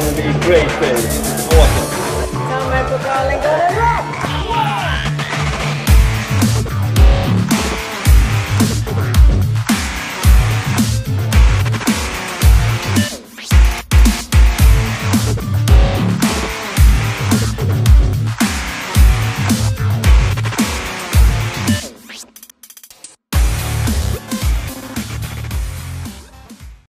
gonna be a great day. Awesome. Somewhere pokalen går det bra.